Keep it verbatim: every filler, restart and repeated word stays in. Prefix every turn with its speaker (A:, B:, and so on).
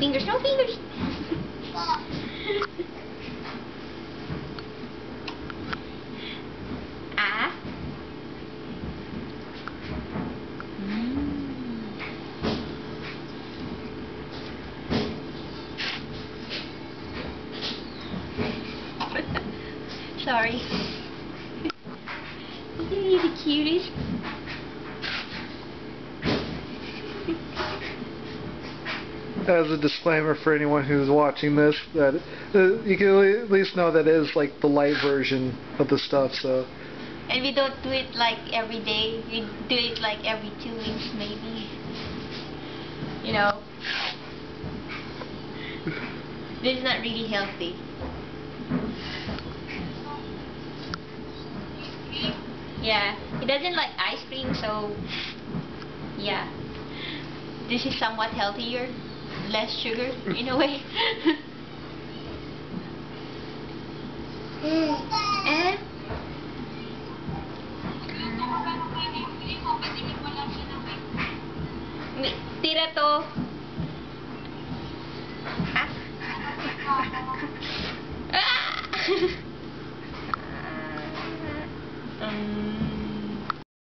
A: fingers, no fingers. Ah. Sorry. Isn't he the cutest?
B: As a disclaimer for anyone who's watching this, that uh, you can at least know that it is like the light version of the stuff. So.
A: And we don't do it like every day. We do it like every two weeks, maybe. You know, this is not really healthy. Yeah, he doesn't like ice cream, so yeah, this is somewhat healthier, less sugar in a way. Eh? Tira to. Ah. Ah.